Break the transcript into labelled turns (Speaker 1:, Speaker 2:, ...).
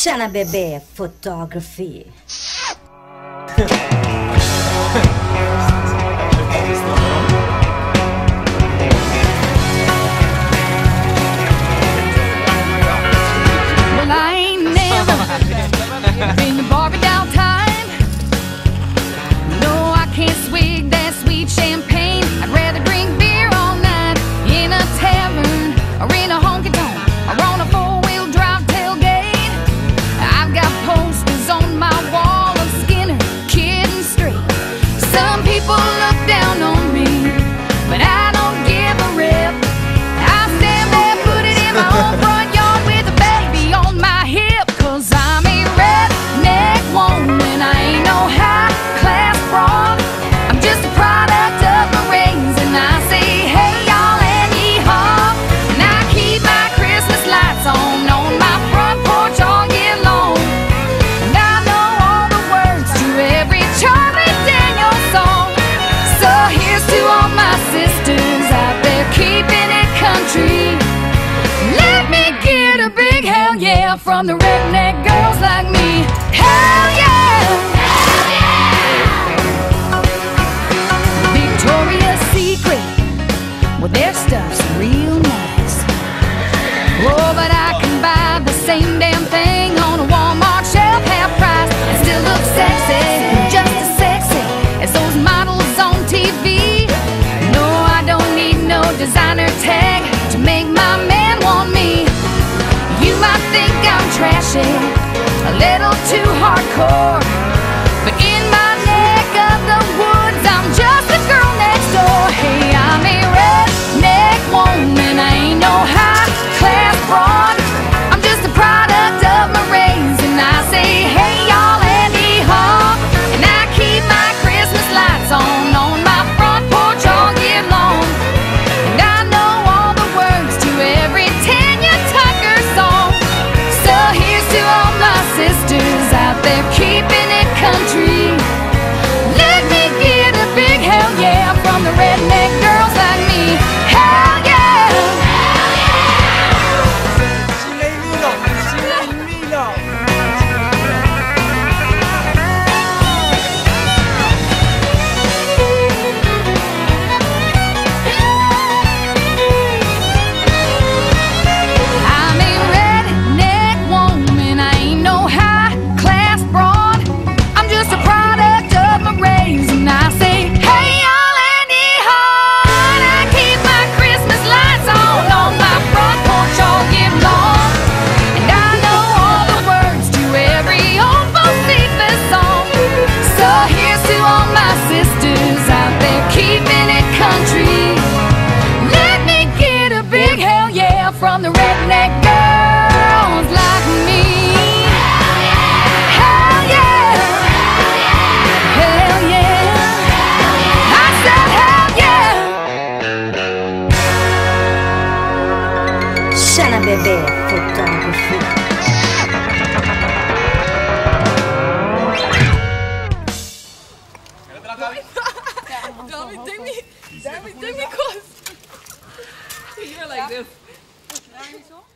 Speaker 1: Shanna Bebe Photography.
Speaker 2: Well, I ain't never been to Barbie down time. No, I can't swig that sweet champagne. I'd rather drink beer all night in a tavern or in a honky-tonk or on a four-wheel drive tailgate. I've got posters on my wall of Skinner, Kid and Straight. Some people look down on me, but I don't give a rip. I stand there, put it in my own front yard with a baby on my hip. 'Cause I'm a redneck woman, I ain't no high-class broad. I'm just a product of my rains, and I say, hey y'all and yee-haw. And I keep my Christmas lights on my front porch all year long. And I know all the words to every Charlie Daniels song. So here's to all my sisters out there keeping it country. Let me get a big hell yeah from the redneck girls like me. Hell yeah! Hell yeah! Victoria's Secret, well their stuff's real nice. Oh, but I can buy the same damn thing on a Walmart shelf, half price, and still look sexy, just as sexy as those models on TV. No, I don't need no designer tag to make my man want me. You might think I'm trashy, a little too hardcore, but in my neck of the woods, I'm just a girl next door. Hey, I'm a redneck woman, I ain't no high-class broad. I'm just a product of my rains, and I say, hey y'all and yee-haw. And I keep my Christmas lights on my front porch all year long. And I know all the words to every Tanya Tucker song. So here's to all my sisters out there keeping it country. Let me get a big hell yeah from the redneck girls like me. Hell yeah! Hell I'm a redneck woman, I ain't no high-class broad. I'm just a product of my rays, and I say, hey y'all and yee-haw. And I keep my Christmas lights on my front porch all year long. And I know all the words to every old Josephus song. So here's to all my sisters out there keeping it country. Let me get a big hell yeah from the redneck girls like me. Hell yeah! Hell yeah! I said hell yeah!
Speaker 1: Shanna Bebe Photography.
Speaker 3: Dame, dame cosas. You're like this.